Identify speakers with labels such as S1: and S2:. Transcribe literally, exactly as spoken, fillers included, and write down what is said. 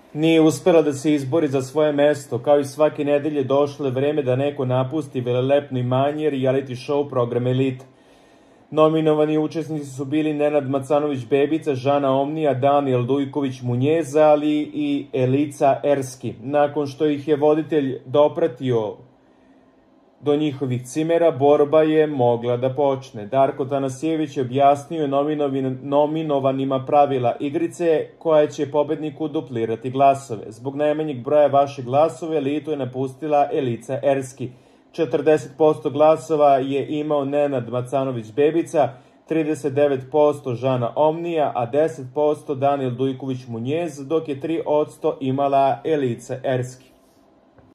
S1: Nije uspela da se izbori za svoje mesto, kao i svake nedelje došlo je vreme da neko napusti velelepno imanje i reality show program Elite. Nominovani učesnici su bili Nenad Macanović-Bebica, Žana Omnija, Danijel Dujković-Munjeza, ali i Elica Erski. Nakon što ih je voditelj dopratio do njihovih cimera, borba je mogla da počne. Darko Tanasijević je objasnio nominovanima pravila igrice koja će pobedniku duplirati glasove. Zbog najmanjeg broja vaših glasova Elitu je napustila Elica Erski. četrdeset posto glasova je imao Nenad Macanović-Bebica, trideset devet posto Žana Omnija, a deset posto Danijel Dujković-Munjez, dok je tri posto imala Elica Erski.